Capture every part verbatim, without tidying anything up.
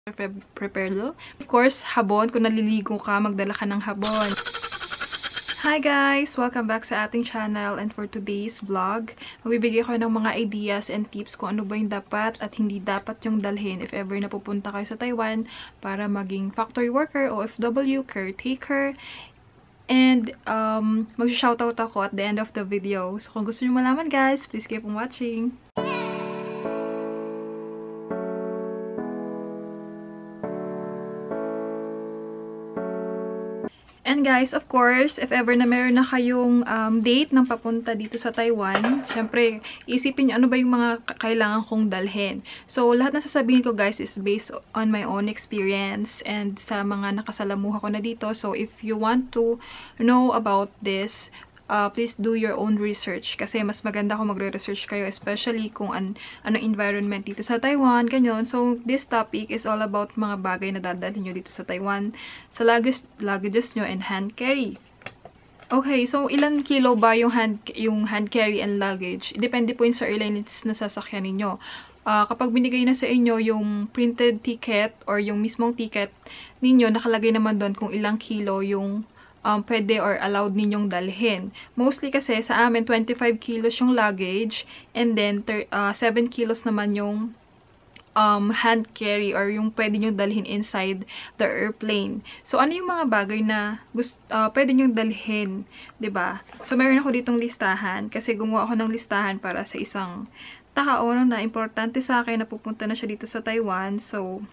Pre prepare lo. Of course, habon. Kung naliligo ka, magdala ka ng habon. Hi guys! Welcome back sa ating channel, and for today's vlog, magbibigay ko ng mga ideas and tips kung ano ba yung dapat at hindi dapat yung dalhin if ever napupunta kayo sa Taiwan para maging factory worker, O F W, caretaker, and um, mag-shoutout ako at the end of the video. So kung gusto nyo malaman guys, please keep on watching! And guys, of course, if ever na meron na kayong um, date ng papunta dito sa Taiwan, syempre, isipin nyo ano ba yung mga kailangan kong dalhin. So, lahat na sasabihin ko guys is based on my own experience and sa mga nakasalamuha ko na dito. So, if you want to know about this, Uh, please do your own research kasi mas maganda kung magre-research kayo, especially kung an anong environment dito sa Taiwan, ganyan. So, this topic is all about mga bagay na dadalhin nyo dito sa Taiwan, sa luggage, luggages nyo and hand carry. Okay, so ilan kilo ba yung hand, yung hand carry and luggage? Depende po yun sa airlines na sasakyan ninyo. Uh, kapag binigay na sa inyo yung printed ticket or yung mismong ticket ninyo, nakalagay naman doon kung ilang kilo yung Um, pwede or allowed ninyong dalhin. Mostly kasi sa amin, twenty-five kilos yung luggage and then uh, seven kilos naman yung um, hand carry or yung pwede nyo dalhin inside the airplane. So, ano yung mga bagay na gusto, uh, pwede nyo dalhin? Diba? So, meron ako ditong listahan kasi gumawa ako ng listahan para sa isang tao na importante sa akin na pupunta na siya dito sa Taiwan. So,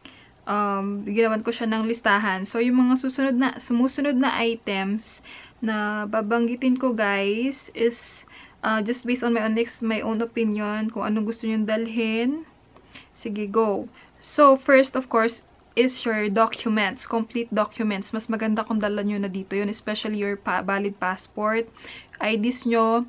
Um, ginawan ko siya ng listahan. So, yung mga susunod na, sumusunod na items na babanggitin ko guys is uh, just based on my own, next, my own opinion kung anong gusto nyo dalhin. Sige, go. So, first of course is your documents, complete documents. Mas maganda kung dala nyo na dito yun, especially your pa valid passport, I Ds nyo,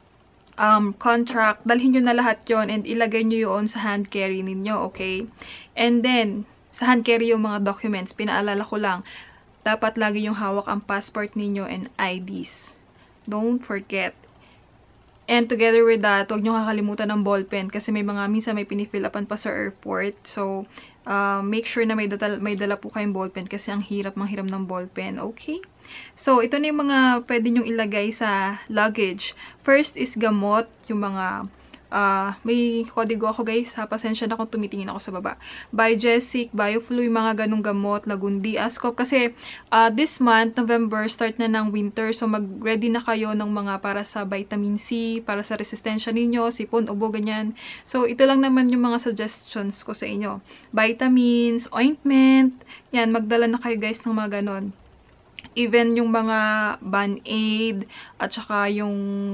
um, contract, dalhin nyo na lahat yon and ilagay nyo yun sa hand carry ninyo, okay? And then, sa hand carry yung mga documents, pinaalala ko lang, dapat lagi yung hawak ang passport ninyo and I Ds. Don't forget. And together with that, huwag nyo kakalimutan ng ballpen kasi may mga, minsan may pinifill upan pa sa airport. So, uh, make sure na may dala, may dala po kayong ballpen kasi ang hirap manghiram ng ballpen. Okay? So, ito na yung mga pwede nyong ilagay sa luggage. First is gamot, yung mga Uh, may kodigo ako guys, ha? Pasensya na kung tumitingin ako sa baba. Biogesic, Bioflu, yung mga ganong gamot, Lagundi, Ascop. Kasi uh, this month, November, start na ng winter. So mag-ready na kayo ng mga para sa vitamin C, para sa resistensya ninyo, sipon, ubo, ganyan. So ito lang naman yung mga suggestions ko sa inyo. Vitamins, ointment, yan, magdala na kayo guys ng mga ganon. Even yung mga Band-Aid, at saka yung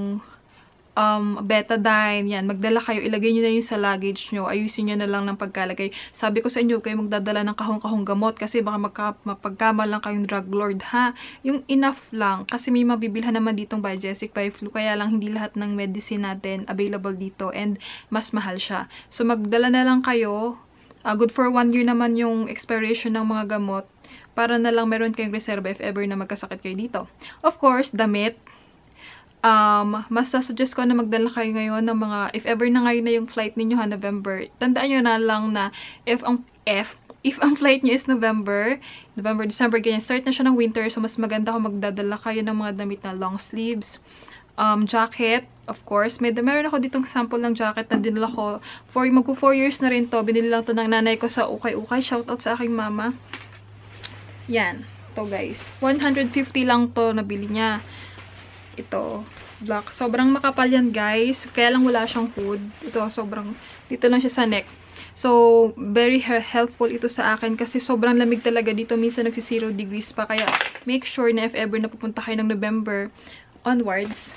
Um, betadine, yan, magdala kayo, ilagay nyo na yun sa luggage nyo, ayusin nyo na lang ng pagkalagay. Sabi ko sa inyo, kayo magdadala ng kahong-kahong gamot kasi baka magka, mapagkama lang kayong drug lord, ha? Yung enough lang, kasi may mabibilhan naman ditong Biogesic, Bioflu, kaya lang hindi lahat ng medicine natin available dito and mas mahal siya. So, magdala na lang kayo, uh, good for one year naman yung expiration ng mga gamot, para na lang meron kayong reserva if ever na magkasakit kayo dito. Of course, damit. Um, mas suggest ko na magdala kayo ngayon ng mga, if ever na ngayon na yung flight ninyo ha, November, tandaan nyo na lang na if ang, F, if ang flight nyo is November, November, December, ganyan, start na siya ng winter, so mas maganda kung magdadala kayo ng mga damit na long sleeves, um, jacket, of course, may, meron ako ditong sample ng jacket na dinala ko, for, magpo four years na rin to, binili lang to ng nanay ko sa Ukay-Ukay, shoutout sa aking mama, yan, to guys, one hundred fifty lang to, nabili niya. Ito, black. Sobrang makapal yan, guys. Kaya lang wala siyang hood. Ito, sobrang, dito lang siya sa neck. So, very helpful ito sa akin kasi sobrang lamig talaga dito. Minsan nagsi zero degrees pa. Kaya, make sure na if ever na pupunta kayo ng November onwards,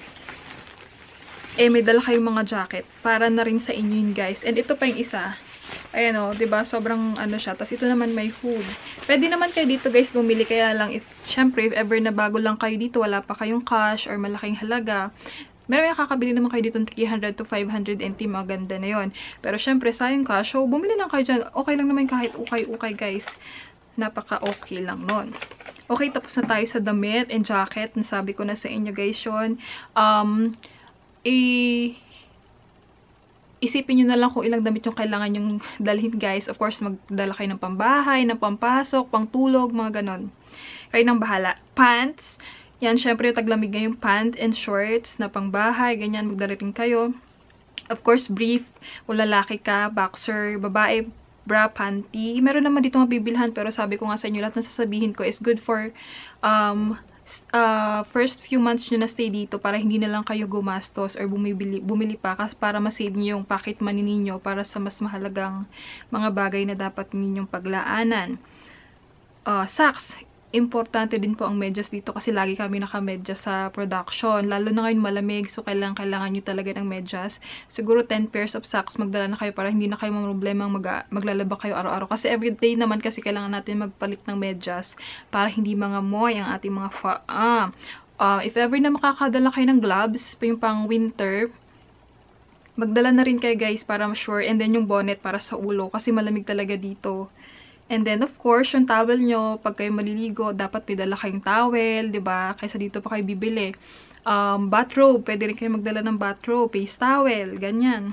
eh, may dala kayong mga jacket. Para na rin sa inyo yun, guys. And ito pa yung isa. Ayan o, diba? Sobrang ano siya. Tapos ito naman may hood. Pwede naman kayo dito guys bumili. Kaya lang, if, syempre, if ever na bago lang kayo dito, wala pa kayong cash or malaking halaga, meron yung kakabili naman kayo dito three hundred to five hundred N T. Maganda na yon. Pero syempre, sayang cash. So, bumili lang kayo dyan. Okay lang naman kahit ukay-ukay guys. Napaka-okay lang nun. Okay, tapos na tayo sa damit and jacket. Nasabi ko na sa inyo guys yun. Um, eh... isipin nyo na lang kung ilang damit yung kailangan yung dalhin guys. Of course, magdala kayo ng pambahay, ng pampasok, pangtulog, mga ganon. Kayo nang bahala. Pants. Yan, syempre yung taglamig ngayong pant and shorts na pangbahay. Ganyan, magdala rin kayo. Of course, brief. Kung lalaki ka, boxer, babae, bra, panty. Meron naman dito mabibilhan pero sabi ko nga sa inyo, lahat na sasabihin ko is good for um, uh, first few months nyo na stay dito para hindi na lang kayo gumastos or bumibili, bumili pa kasi para masave nyo yung pocket money ninyo para sa mas mahalagang mga bagay na dapat ninyong paglaanan. Uh, socks. Importante din po ang medyas dito kasi lagi kami naka-medyas sa production. Lalo na ngayon malamig, so kailangan, kailangan nyo talaga ng medyas. Siguro ten pairs of socks magdala na kayo para hindi na kayo problema mag maglalaba kayo araw-araw. Kasi everyday naman kasi kailangan natin magpalit ng medyas para hindi mga moy ang ating mga fa ah. Uh, if ever na makakadala kayo ng gloves, yung pang winter, magdala na rin kayo guys para ma-sure. And then yung bonnet para sa ulo kasi malamig talaga dito. And then, of course, yung towel nyo, pag kayo maliligo, dapat may dala kayong towel, diba? Kaysa dito pa kayo bibili. Um, bathrobe, pwede rin kayo magdala ng bathrobe, face towel, ganyan.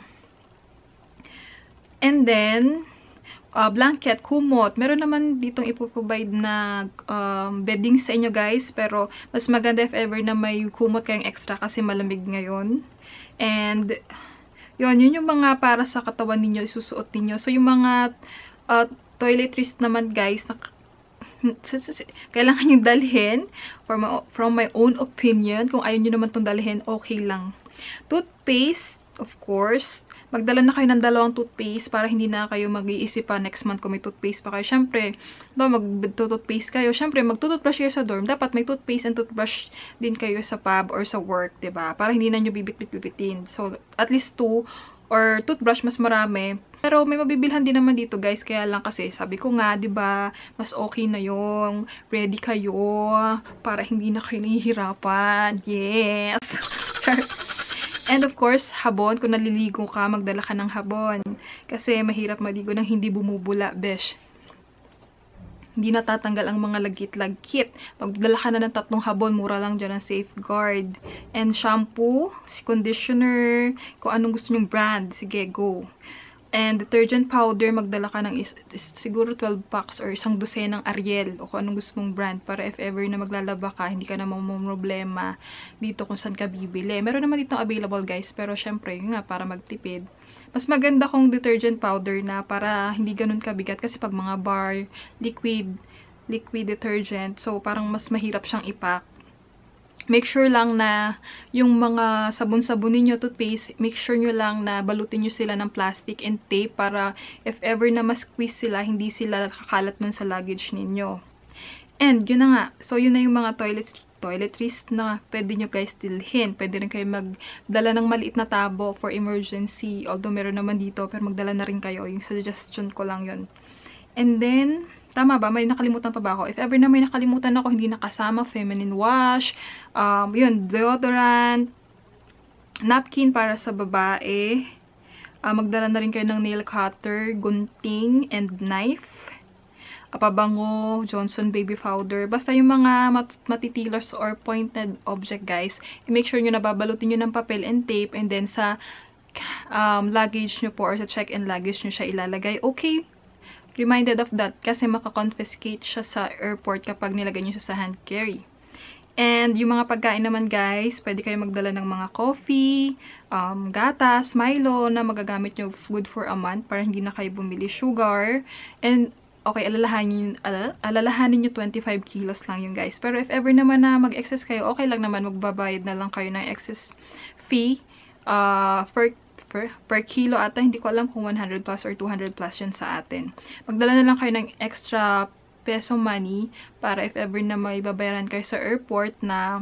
And then, uh, blanket, kumot. Meron naman ditong ipoprovide na um, bedding sa inyo, guys. Pero, mas maganda if ever na may kumot kayong extra kasi malamig ngayon. And, yun, yun yung mga para sa katawan ninyo, isusuot ninyo. So, yung mga uh, toiletries naman guys, na, kailangan yung dalhin from my, from my own opinion. Kung ayaw nyo naman itong dalhin, okay lang. Toothpaste, of course. Magdala na kayo ng dalawang toothpaste para hindi na kayo mag-iisip pa next month kung may toothpaste pa kayo. Siyempre, ba, mag-toothpaste kayo. Siyempre, mag-toothbrush kayo sa dorm. Dapat may toothpaste and toothbrush din kayo sa pub or sa work, diba? Para hindi na nyo bibit-bitin. So, at least two or toothbrush mas marami. Pero may mabibilhan din naman dito guys, kaya lang kasi sabi ko nga, 'di ba, mas okay na yung ready kayo para hindi na kayo nahihirapan. Yes. And of course, habon, kung naliligo ka, magdala ka ng habon kasi mahirap maligo nang hindi bumubula, besh. Hindi natatanggal ang mga lagkit-lagkit. Magdala ka na ng tatlong habon, mura lang dyan ang Safeguard. And shampoo, conditioner, kung anong gusto nyong brand, sige, go. And detergent powder, magdala ka ng is, is, siguro twelve packs or isang dosenang Ariel o kung anong gusto mong brand para if ever na maglalaba ka, hindi ka na problema dito kung saan ka bibili. Meron naman dito available guys, pero syempre, yun nga, para magtipid. Mas maganda kung detergent powder na para hindi ganun kabigat kasi pag mga bar, liquid, liquid detergent, so parang mas mahirap siyang ipack. Make sure lang na yung mga sabon-sabon ninyo, toothpaste, make sure nyo lang na balutin nyo sila ng plastic and tape para if ever na mas-squeeze sila, hindi sila kakalat nun sa luggage ninyo. And yun na nga, so yun na yung mga toilet, toiletries na pwede nyo guys dilhin. Pwede rin kayo magdala ng maliit na tabo for emergency, although meron naman dito, pero magdala na rin kayo. Yung suggestion ko lang yun. And then, tama ba? May nakalimutan pa ba ako? If ever na may nakalimutan ako, hindi nakasama, feminine wash, um, yun, deodorant, napkin para sa babae, uh, magdala na rin kayo ng nail cutter, gunting, and knife, uh, pabango, Johnson baby powder, basta yung mga mat matitilers or pointed object guys, i-make sure nyo na babalutin nyo ng papel and tape, and then sa um, luggage nyo po or sa check-in luggage nyo siya ilalagay. Okay? Reminded of that kasi makakonfiscate siya sa airport kapag nilagay nyo siya sa hand carry. And yung mga pagkain naman guys, pwede kayo magdala ng mga coffee, um, gatas, Milo na magagamit nyo good for a month para hindi na kayo bumili sugar. And okay, alalahanin, al alalahanin nyo twenty-five kilos lang yun guys. Pero if ever naman na mag-excess kayo, okay lang naman, magbabayad na lang kayo ng excess fee uh, for Per, per kilo ata, hindi ko alam kung one hundred plus or two hundred plus yun sa atin. Magdala na lang kayo ng extra peso money para if ever na may babayaran kayo sa airport na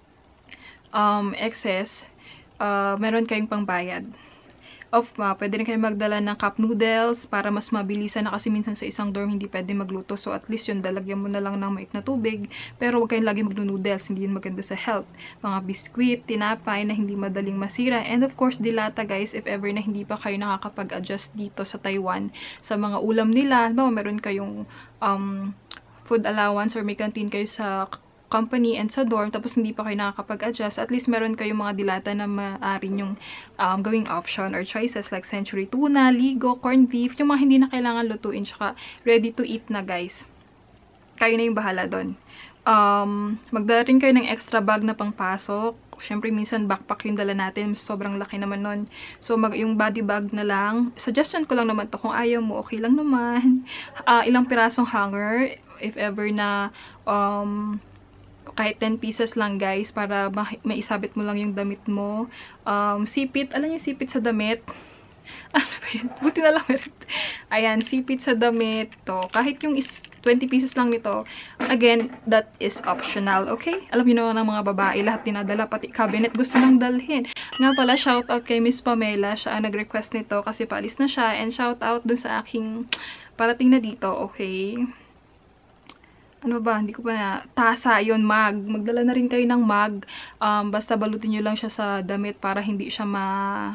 um, excess, uh, meron kayong pangbayad. Of, uh, pwede rin kayo magdala ng cup noodles para mas mabilisan na kasi minsan sa isang dorm hindi pwede magluto. So at least yun, dalagyan mo na lang ng mait na tubig. Pero huwag kayong lagi magno-noodles, hindi yun maganda sa health. Mga biskwit, tinapay na hindi madaling masira. And of course, dilata guys, if ever na hindi pa kayo nakakapag-adjust dito sa Taiwan sa mga ulam nila. Halimbawa, meron kayong um, food allowance or may canteen kayo sa company and sa dorm, tapos hindi pa kayo nakakapag-adjust, at least meron kayong mga dilata na maaari yung um, gawing option or choices like century tuna, ligo, corned beef, yung mga hindi na kailangan lutuin, tsaka ready to eat na guys. Kayo na yung bahala doon. Um, magdala rin kayo ng extra bag na pangpasok. Siyempre, minsan backpack yung dala natin. Sobrang laki naman nun. So, mag yung body bag na lang. Suggestion ko lang naman to. Kung ayaw mo, okay lang naman. Uh, ilang pirasong hanger. If ever na um, kahit ten pieces lang guys, para ma maisabit mo lang yung damit mo. Um, sipit, alam niyo sipit sa damit? Ano ba yun? Buti na lang meron. Ayan, sipit sa damit. To. Kahit yung is twenty pieces lang nito. Again, that is optional, okay? Alam niyo naman ng mga babae, lahat dinadala, pati cabinet gusto nang dalhin. Nga pala, shout out kay Miss Pamela. Siya ang nag-request nito kasi paalis na siya. And shout out dun sa aking parating na dito, okay? Ano ba, hindi ko pa na, tasa, yon mag. Magdala na rin kayo ng mag. Um, basta balutin nyo lang siya sa damit para hindi siya ma,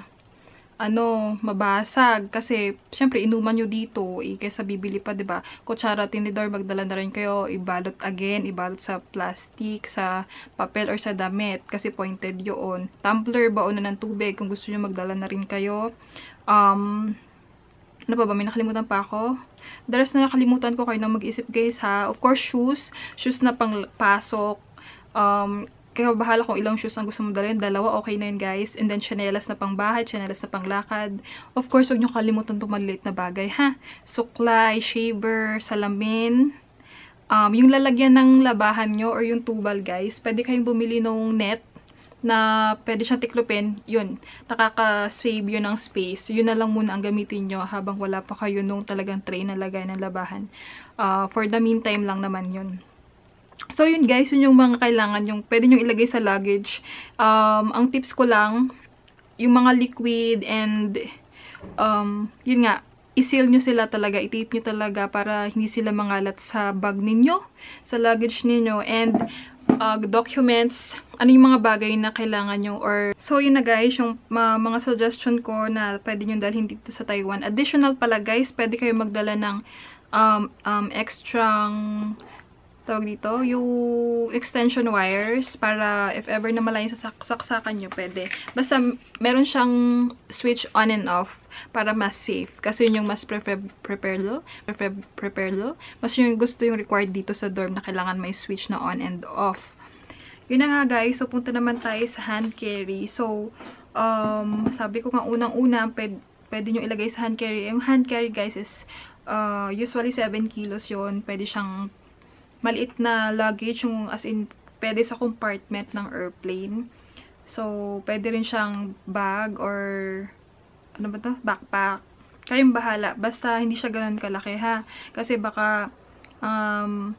ano, mabasag. Kasi, syempre, inuman nyo dito, eh, kaysa bibili pa, diba? Kutsara, tinidor, magdala na rin kayo, ibalot again, ibalot sa plastic, sa papel, or sa damit. Kasi pointed yun. Tumbler, baon na ng tubig, kung gusto nyo magdala na rin kayo. Um, ano pa ba, may nakalimutan pa ako? The rest na nakalimutan ko, kayo na mag-isip guys ha. Of course, shoes. Shoes na pang pasok. Um, kaya bahala kung ilang shoes ang gusto mo dalhin. Dalawa, okay na yun guys. And then, chanelas na pang bahay, chanelas na pang lakad. Of course, huwag nyo kalimutan itong maliit na bagay ha. Suklay, shaver, salamin. Um, yung lalagyan ng labahan nyo or yung tubal guys, pwede kayong bumili ng net na pwede siyang tiklopin, yun, nakaka-save yun ng space. Yun na lang muna ang gamitin nyo habang wala pa kayo nung talagang tray na lagay ng labahan. Uh, for the meantime lang naman yun. So yun guys, yun yung mga kailangan, yung pwede nyo ilagay sa luggage. Um, ang tips ko lang, yung mga liquid and um, yun nga, i-seal nyo sila talaga, i-tape nyo talaga para hindi sila mangalat sa bag ninyo, sa luggage ninyo, and uh, documents, ano yung mga bagay na kailangan nyo, or so yun na guys, yung uh, mga suggestion ko na pwede nyo dalhin dito sa Taiwan. Additional pala guys, pwede kayo magdala ng um, um, extra tawag dito, yung extension wires para if ever na malayo sa saksakan nyo, pwede. Basta meron siyang switch on and off para mas safe. Kasi yun yung mas prefer prepared prefer prepared mas yung gusto yung required dito sa dorm na kailangan may switch na on and off. Yun na nga guys, so punta naman tayo sa hand carry. So, um, sabi ko nga unang-una, pwede, pwede nyo ilagay sa hand carry. Yung hand carry guys is uh, usually seven kilos yun. Pwede siyang maliit na luggage, yung as in, pwede sa compartment ng airplane. So, pwede rin siyang bag or, ano ba to? Backpack. Kayong bahala. Basta, hindi siya ganun kalaki, ha? Kasi baka, um,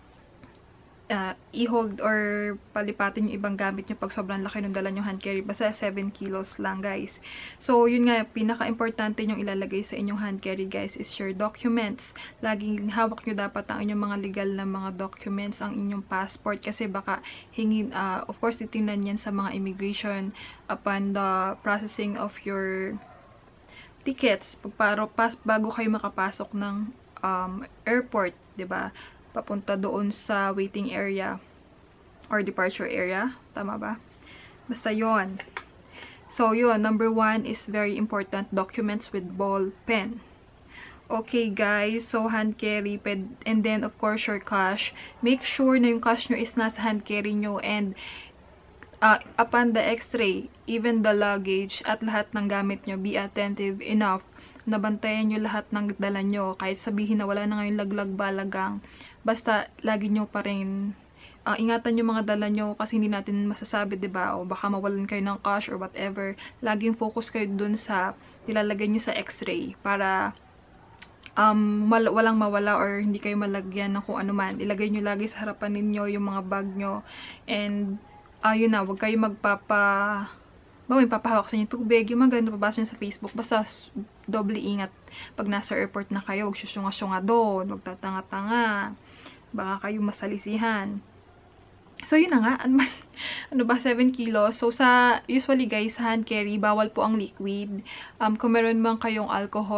uh, i-hold or palipatin yung ibang gamit nyo pag sobrang laki ng dala nyo hand carry. Basta seven kilos lang, guys. So, yun nga, pinaka-importante yung ilalagay sa inyong hand carry, guys, is your documents. Laging hawak nyo dapat ang inyong mga legal na mga documents, ang inyong passport, kasi baka hingin, uh, of course, titingnan yan sa mga immigration upon the processing of your tickets. Pagparo, pas, bago kayo makapasok ng um, airport, diba? Papunta doon sa waiting area or departure area. Tama ba? Basta yon. So, yun. Number one is very important. Documents with ball pen. Okay, guys. So, hand carry. And then, of course, your cash. Make sure na yung cash nyo is nasa hand carry nyo. And, uh, upon the x-ray, even the luggage at lahat ng gamit nyo, be attentive enough. Nabantayan nyo lahat ng dala nyo. Kahit sabihin na wala na ngayon laglag balagang. Basta, lagi nyo pa rin, uh, ingatan yung mga dala nyo kasi hindi natin masasabi, diba? O baka mawalan kayo ng cash or whatever. Laging focus kayo dun sa nilalagay nyo sa x-ray para um, walang mawala or hindi kayo malagyan ng kung ano man. Ilagay nyo lagi sa harapan ninyo yung mga bag nyo. And, ayun uh, na, huwag kayo magpapa... ba, may papahawak sa inyo tubig, yung mga ganun, pabasa nyo sa Facebook. Basta, doble ingat pag nasa airport na kayo. Huwag susunga-sunga doon, huwag tatanga-tanga. Baka kayo masalisihan. So, yun na nga. Ano ba, ano ba seven kilos? So, sa, usually guys, hand carry, bawal po ang liquid. Um, kung meron man kayong alcohol,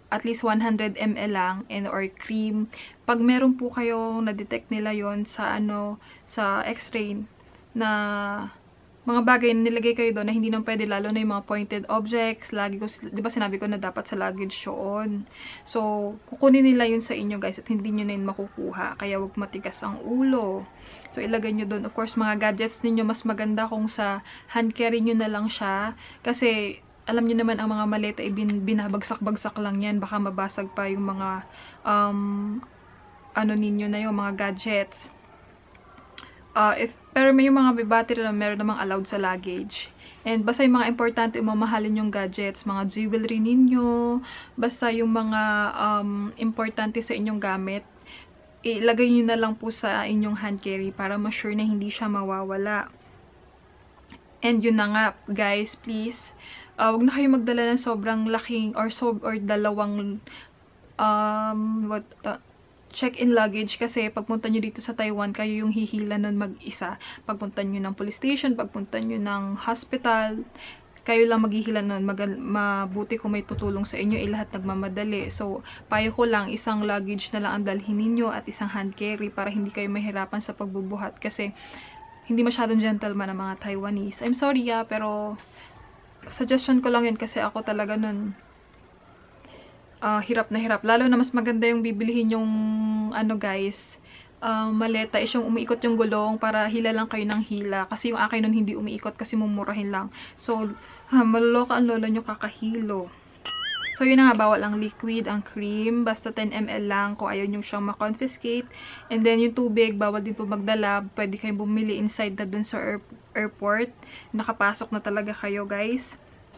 at least one hundred milliliters lang and or cream. Pag meron po kayong na-detect nila yon sa ano sa x-ray na mga bagay na nilagay kayo doon na hindi nang pwede, lalo na yung mga pointed objects, lagi ko, di ba sinabi ko na dapat sa luggage yun. So, kukunin nila yun sa inyo guys at hindi nyo na yun makukuha. Kaya wag matigas ang ulo. So, ilagay nyo doon. Of course, mga gadgets ninyo, mas maganda kung sa hand carry nyo na lang siya. Kasi, alam nyo naman ang mga maleta, eh, bin, binabagsak-bagsak lang yan. Baka mabasag pa yung mga, um, ano ninyo na yung mga gadgets. Uh, if, pero may yung mga battery na meron namang allowed sa luggage. And basta yung mga importante, umamahalin yung gadgets, mga jewelry ninyo, basta yung mga um, importante sa inyong gamit, ilagay nyo na lang po sa inyong hand carry para ma-sure na hindi siya mawawala. And yun na nga, guys, please, uh, wag na kayo magdala ng sobrang laking or, sob or dalawang um, what, uh, check-in luggage kasi pagpunta nyo dito sa Taiwan, kayo yung hihila nun mag-isa. Pagpunta nyo ng police station, pagpunta nyo ng hospital, kayo lang maghihila nun. Mag mabuti kung may tutulong sa inyo, eh, lahat nagmamadali. So, payo ko lang, isang luggage na lang ang dalhin ninyo at isang hand carry para hindi kayo mahirapan sa pagbubuhat kasi hindi masyadong gentleman ang mga Taiwanese. I'm sorry ah, pero suggestion ko lang yun kasi ako talaga nun Uh, hirap na hirap. Lalo na mas maganda yung bibilihin yung ano guys, uh, maleta is yung umiikot yung gulong para hila lang kayo ng hila. Kasi yung akin nun hindi umiikot kasi mumurahin lang. So, ha, maluloka ang lolo nyo kakahilo. So, yun na nga, bawal ang liquid, ang cream. Basta ten milliliters lang kung ayaw nyo siyang makonfiscate. And then, yung tubig, bawal din po magdala. Pwede kayong bumili inside na dun sa air airport. Nakapasok na talaga kayo guys.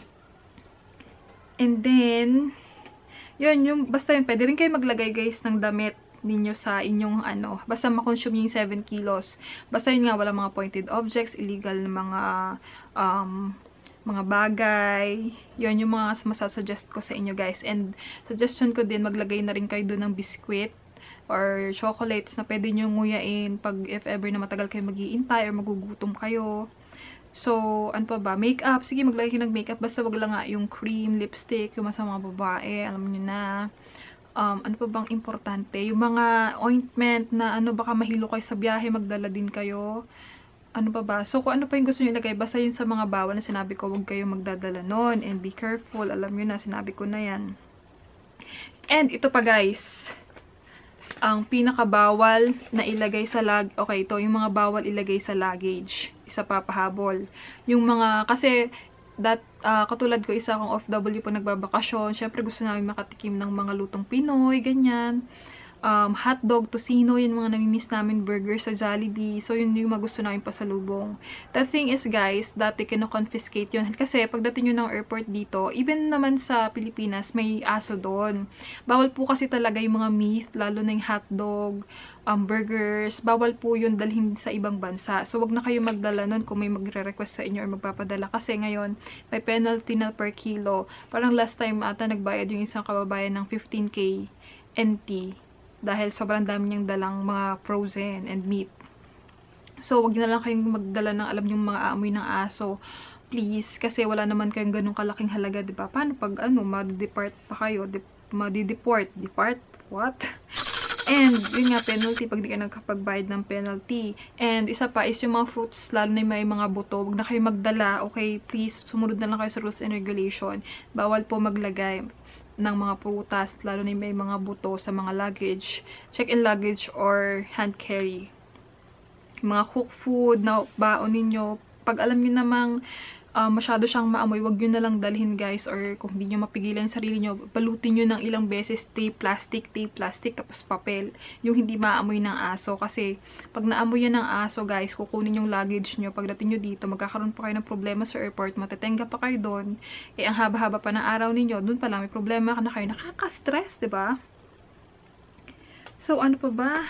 And then, yun, yung, basta yun, pwede rin kayo maglagay guys ng damit ninyo sa inyong ano, basta makonsume yung seven kilos. Basta yun nga, wala mga pointed objects, illegal na mga um, mga bagay. Yun yung mga masasuggest ko sa inyo guys. And suggestion ko din, maglagay na rin kayo doon ng biscuit or chocolates na pwede nyo nguyain pag if ever na matagal kayo mag-iintay or magugutom kayo. So, ano pa ba? Makeup. Sige, maglagay kayo ng makeup. Basta wag lang nga yung cream, lipstick, yung mga mga babae. Alam niyo na. Um, ano pa bang importante? Yung mga ointment na ano, baka mahilo kayo sa biyahe, magdala din kayo. Ano pa ba? So, kung ano pa yung gusto nyo ilagay, basta yun sa mga bawal na sinabi ko, wag kayo magdadala nun. And be careful. Alam niyo na, sinabi ko na yan. And ito pa guys. Ang pinakabawal na ilagay sa lag, okay, ito, yung mga bawal ilagay sa luggage. Isa pa pahabol. Yung mga, kasi, that, uh, katulad ko, isa akong O F W po nagbabakasyon. Syempre, gusto namin makatikim ng mga lutong Pinoy, ganyan. Um, hotdog, tocino, yun mga namimiss namin, burger sa Jollibee. So, yun yung magusto namin pasalubong. The thing is, guys, dati kino-confiscate yun. Kasi, pagdating nyo ng airport dito, even naman sa Pilipinas, may aso doon. Bawal po kasi talaga yung mga meat, lalo na yung hotdog, um, burgers. Bawal po yun dalhin sa ibang bansa. So, wag na kayo magdala nun kung may magre-request sa inyo or magpapadala. Kasi ngayon, may penalty na per kilo. Parang last time ata nagbayad yung isang kababayan ng fifteen K N T. Dahil sobrang dami niyang dalang mga frozen and meat. So, wag na lang kayong magdala ng alam yung mga aamoy ng aso. Please. Kasi wala naman kayong ganung kalaking halaga, diba? Paano pag ano, ma-deport pa kayo? Ma-deport? Depart? What? And, yun nga, penalty pag di ka nagkapagbayad ng penalty. And, isa pa is yung mga fruits, lalo na may mga buto. Wag na kayo magdala. Okay, please, sumunod na lang kayo sa rules and regulation. Bawal po maglagay ng mga prutas, lalo na may mga buto sa mga luggage, check-in luggage or hand carry. Mga cooked food na baon ninyo, pag alam niyo namang uh, masyado siyang maamoy, wag nyo na lang dalhin guys, or kung hindi nyo mapigilan yung sarili nyo, balutin nyo ng ilang beses, tape plastic, tape plastic, tapos papel, yung hindi maamoy ng aso, kasi pag naamoy yan ng aso guys, kukunin yung luggage nyo, pagdating nyo dito, magkakaroon pa kayo ng problema sa airport, matetenga pa kayo doon, eh ang haba-haba pa ng araw ninyo, doon pa lang may problema ka na kayo, nakaka-stress, diba? So, ano pa ba?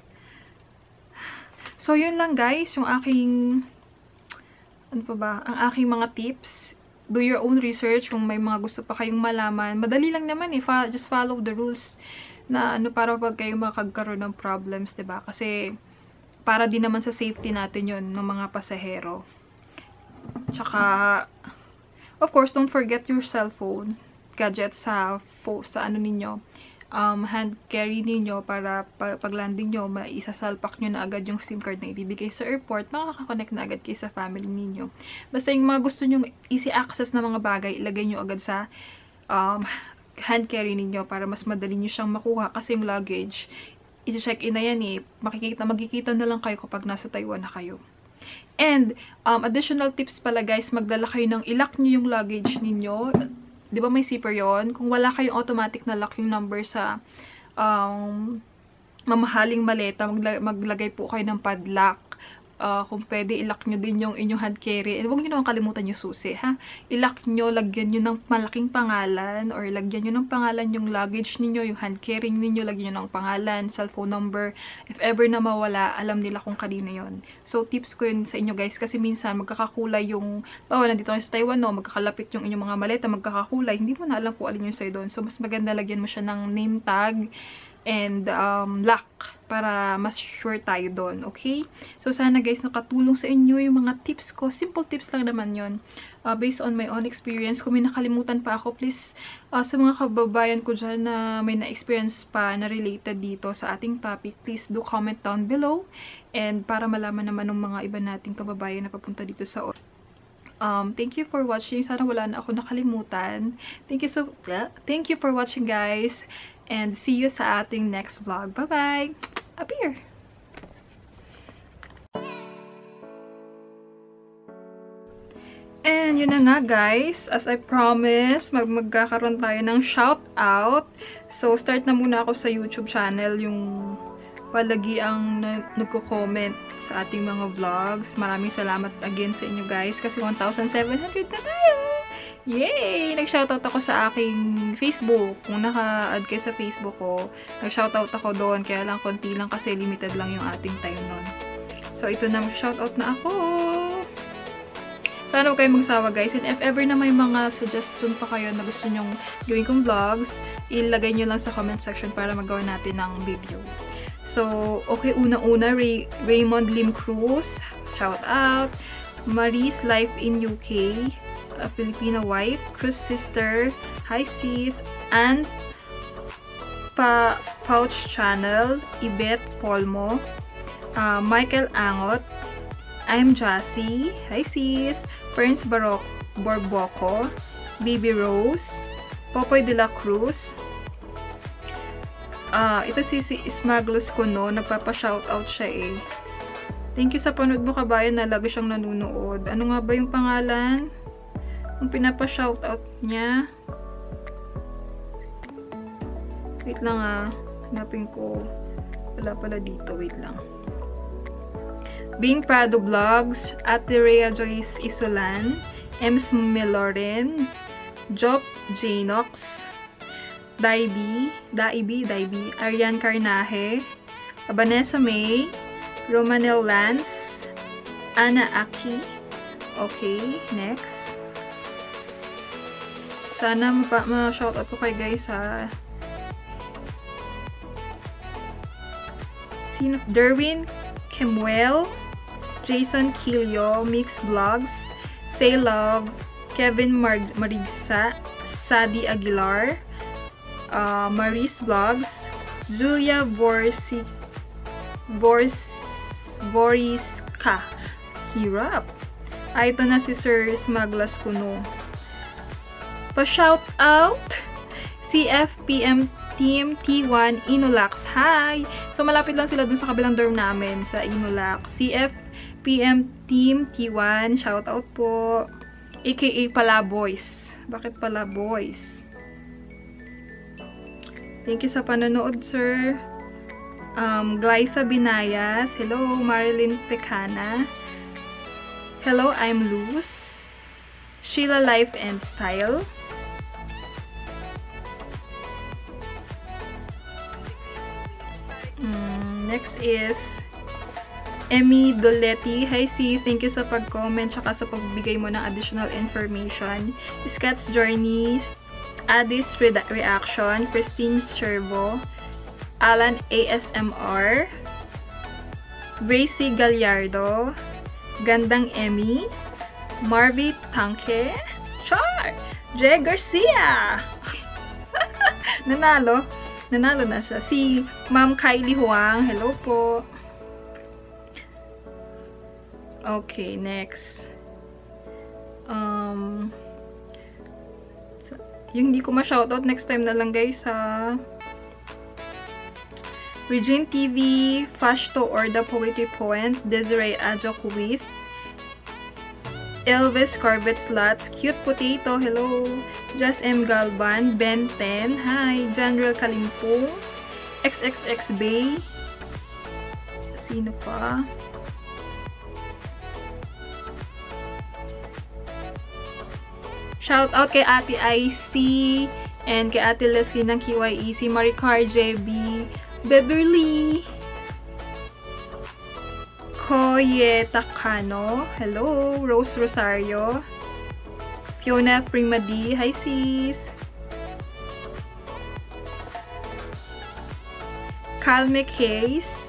So, yun lang guys, yung aking ano pa ba, ang aking mga tips. Do your own research kung may mga gusto pa kayong malaman. Madali lang naman eh, Fa just follow the rules na ano, para pag kayo makagkaroon ng problems, diba? Kasi para din naman sa safety natin yun ng mga pasahero. Tsaka of course, don't forget your cellphone. gadgets sa, sa ano ninyo, um, hand carry ninyo para pag, pag landing nyo, maisasalpak nyo na agad yung SIM card na ibibigay sa airport, makaka-connect na agad kayo sa family ninyo. Basta yung mga gusto nyo easy access na mga bagay, ilagay nyo agad sa um, hand carry ninyo para mas madali nyo siyang makuha kasi yung luggage, i-check in na yan eh. Makikita, magkikita na lang kayo kapag nasa Taiwan na kayo. And, um, additional tips pala guys, magdala kayo ng ilock nyo yung luggage ninyo. Di ba may zipper yon? Kung wala kayong automatic na lock yung number sa um, mamahaling maleta, magla maglagay po kayo ng padlock. Uh, kung pwede, ilock nyo din yung inyong hand carry. And huwag nyo naman kalimutan yung susi, ha? Ilock nyo, lagyan nyo ng malaking pangalan, or lagyan nyo ng pangalan yung luggage ninyo, yung hand carry ninyo, lagyan nyo ng pangalan, cellphone number. If ever na mawala, alam nila kung kanino yon. So, tips ko yun sa inyo guys, kasi minsan magkakakulay yung, bawa, nandito kayo sa Taiwan, no, magkakalapit yung inyong mga maleta, magkakakulay, hindi mo na alam kung alin yung sa'yo doon. So, mas maganda lagyan mo siya ng name tag, and um, lock para mas sure tayo doon, okay? So, sana guys, nakatulong sa inyo yung mga tips ko. Simple tips lang naman yon, uh, based on my own experience. Kung may nakalimutan pa ako, please, uh, sa mga kababayan ko dyan na may na-experience pa na related dito sa ating topic, please do comment down below. And para malaman naman ng mga iba nating kababayan na papunta dito sa Um, thank you for watching. Sana wala na ako nakalimutan. Thank you so, thank you for watching guys. And see you sa ating next vlog. Bye-bye! Up here! And yun na nga guys, as I promised, mag magkakaroon tayo ng shout out. So start na muna ako sa YouTube channel, yung palagi ang nagko-comment sa ating mga vlogs. Maraming salamat again sa inyo guys, kasi one thousand seven hundred na tayo! Yay! Nag-shoutout ako sa aking Facebook. Kung naka-add kayo sa Facebook ko, nag-shoutout ako doon. Kaya lang, konti lang kasi limited lang yung ating time nun. So, ito na, mag-shoutout na ako. Sana huwag kayo magsawa guys. And if ever na may mga suggestion pa kayo na gusto nyong gawin kong vlogs, ilagay nyo lang sa comment section para magawa natin ng video. So, okay, una-una, Ray Raymond Lim Cruz, shout out. Marie's Life in U K, a Filipina wife. Cruz sister, hi sis. And pa Pouch Channel, Ibet Polmo, uh, Michael Angot, I'm Jassy, hi sis. Ferns Barok Borboco, Baby Rose, Popoy de la Cruz. Uh, ito si, si Smaglos ko no, nagpapa-shoutout siya eh. Thank you sa panood mo kabayan, na lagi siyang nanonood. Ano nga ba yung pangalan? Yung pinapa-shoutout niya. Wait lang ah. Hanapin ko. Wala pala dito. Wait lang. Being Prado Vlogs, Ate Rhea Joyce Isolan, Ems Meloren, Job Janox, Daibi, Daibi, Daibi, Arian Carnaje, Vanessa May, Romanel Lance, Ana Aki. Okay, next. Sana ma-shoutout ko kayo guys ha. Sino? Derwin Kemuel, Jason Kilio, Mix Vlogs, Say Love, Kevin Mar Marigsa, Sadi Aguilar, uh, Maris Vlogs, Julia Borsi Bors Boriska. Hirap. Ah, ito na si Sir Smaglas Kuno. Pa-shout out C F P M Team T one Inulax. Hi! So, malapit lang sila dun sa kabilang dorm namin sa Inulax. C F P M Team T one. Shout out po. A K A Pala Boys. Bakit Pala Boys? Thank you sa panonood, sir. Um, Glyza Binayas. Hello, Marilyn Pecana. Hello, I'm Luz. Sheila Life and Style. Mm, next is Emmy Doletti. Hi sis, thank you sa pag-comment tsaka sa pagbigay mo ng additional information. Scats Journey, Addis Re Reaction, Christine Servo, Alan A S M R, Gracie Gallardo, Gandang Emmy, Marvy Tangke, Char, Jay Garcia. Nanalo. Nanalo na siya. Si Ma'am Kylie Huang. Hello po. Okay, next. Um, yung hindi ko ma-shoutout, next time na lang guys ha. Regine T V, Fashto or The Poetry Point, Desiree Adjo Kuwait, Elvis Corbett Slots, Cute Potato, hello, Just M Galban, Ben ten, hi, General Kalimpong, X X X Bay, sino pa? Shout out kay Ate I C and kay Ate Leslie ng Q Y E, si Maricar J B, Beverly, Koye Takano, hello, Rose Rosario, Fiona Primadi, hi sis, Calme Case,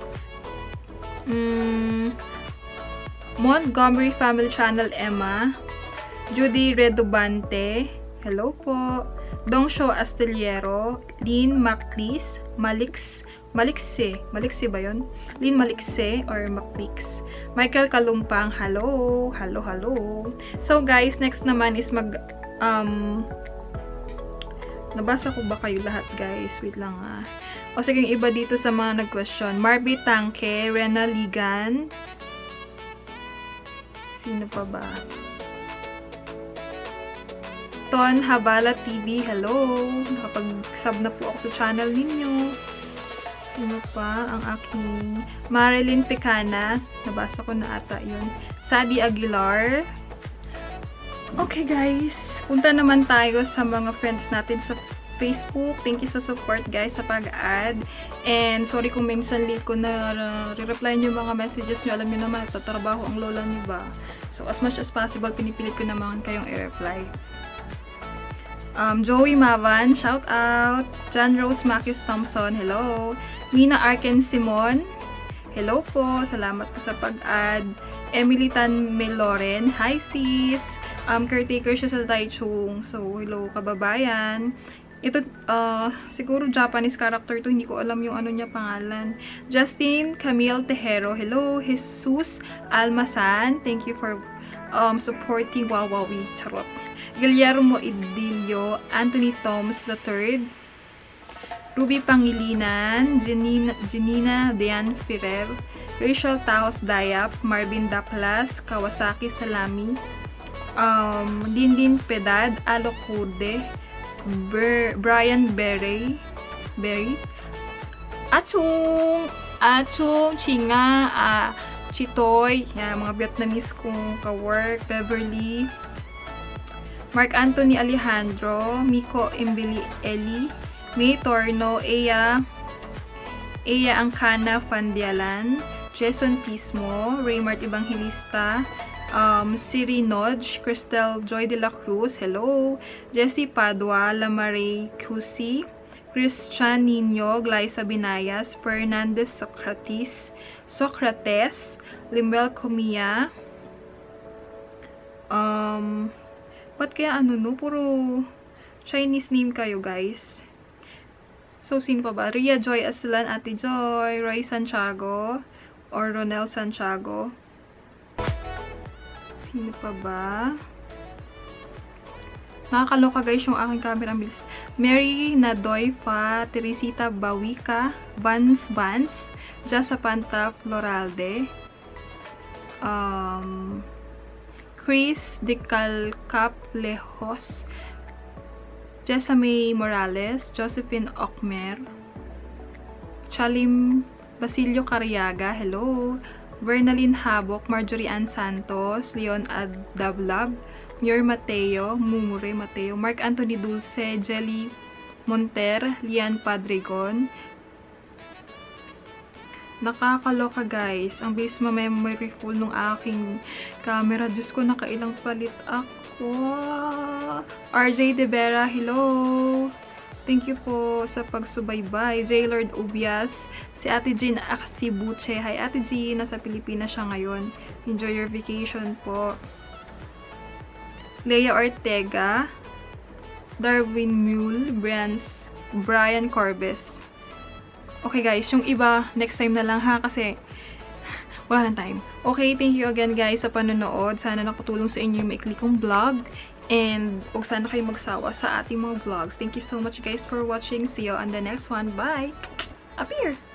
mm, Montgomery Family Channel Emma, Judy Redobante, hello po, Dongsho Astillero, Lynn Maclis, Malix, Malixse, Malixse ba yun? Lynn Malixse or Maclix, Michael Kalumpang, hello, hello, hello. So guys, next naman is mag, um, nabasa ko ba kayo lahat guys? Wait lang ah. O sige, yung iba dito sa mga nag-question. Marby Tangke, Rena Ligan, sino pa ba? Ton Habala T V, hello. Nakapag-sub na po ako sa channel ninyo. Sino pa ang aking Marilyn Pecana, nabasa ko na ata yun. Sadie Aguilar. Okay guys, punta naman tayo sa mga friends natin sa Facebook. Thank you sa support guys sa pag-add. And sorry kung minsan late ko na re-reply nyo mga messages nyo. Alam nyo naman, tatrabaho ang lola nyo ba? So as much as possible, pinipilit ko naman kayong i-reply. Um, Joey Mavan, shout out. John Rose Makis Thompson, hello. Mina Arken Simon, hello po. Salamat po sa pag-add. Emily Tan Meloren, hi sis. Um, caretaker siya sa Taichung. So, hello kababayan. Ito, uh, siguro Japanese character to. Hindi ko alam yung ano niya pangalan. Justin Camille Tejero, hello. Jesus Almasan, thank you for um, supporting Wawawi. Charot. Guillermo Idilio, Anthony Thomas the third, Ruby Pangilinan, Janina, Janina Diane Ferrer, Rachel Taos Dayap, Marvin Daplas, Kawasaki Salami, um, Dindin Pedad, Alokude, Ber Brian Berry, Berry, Achung, Achung, Chinga, uh, Chitoy, yan, mga Vietnamese kong ka-work, Beverly, Mark Anthony Alejandro, Miko Imbili Eli, May Torno, Eya, Eya Angkana Fandialan, Jason Pismo, Raymart Evangelista, um, Siri Nodge, Cristel Joy de la Cruz, hello, Jessie Padua, Lamaray Cusi, Christian Nino, Glyza Binayas, Fernandez Socrates, Socrates, Limbel Comia, um, ba't kaya ano no? Puro Chinese name kayo guys. So, sino pa ba? Ria Joy Aslan, Ate Joy, Roy Santiago, or Ronel Santiago. Sino pa ba? Nakakaloka guys yung aking camera bilis. Mary Nadoy Pa, Teresita Bawika, Vance Vance, Jasapanta Floralde, um... Chris de Calcap Lejos, Jessamay Morales, Josephine Okmer, Chalim Basilio Cariaga, hello, Vernaline Habok, Marjorie Ann Santos, Leon Adablab, Muir Mateo, Mumure Mateo, Mark Anthony Dulce, Jelly Monter, Lian Padregon. Nakakaloka guys. Ang base ma-memory full nung aking camera. Diyos ko, nakailang palit ako. R J De Vera, hello. Thank you po sa pagsubaybay. J. Lord Ubias. Si Ate Jean Aksibuche. Hi Ate Jean, nasa Pilipinas siya ngayon. Enjoy your vacation po. Leia Ortega. Darwin Mule. Brands Brian Corbis. Okay guys, yung iba, next time na lang ha, kasi wala lang time. Okay, thank you again guys sa panonood. Sana nakatulong sa inyo yung maikli kong vlog. And huwag sana kayo magsawa sa ating mga vlogs. Thank you so much guys for watching. See you on the next one. Bye! Up here!